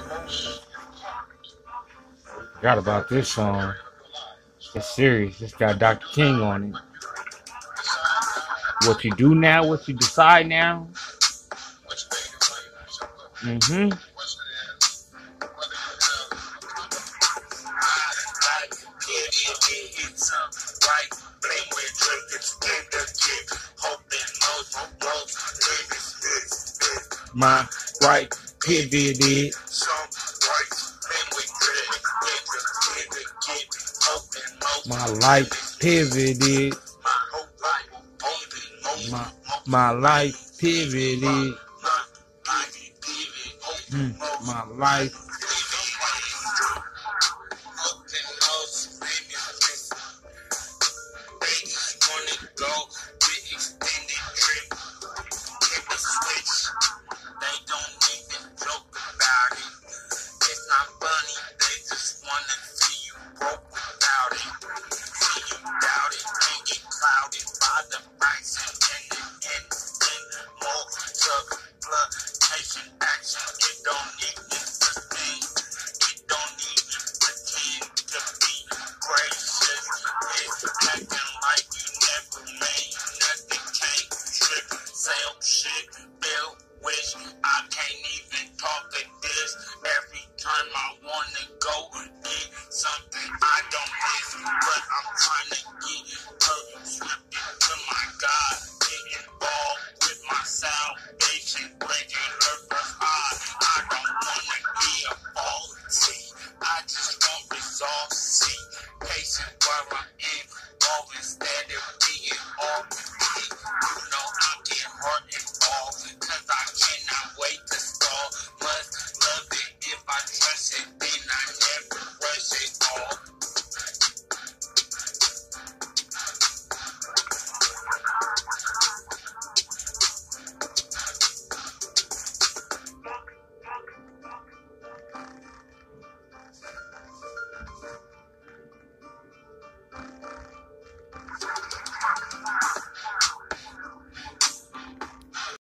Forgot about this song. It's serious. It's got Dr. King on it. What you do now, what you decide now. Mm-hmm. My right pivoted. My life pivoted. My life pivoted. My life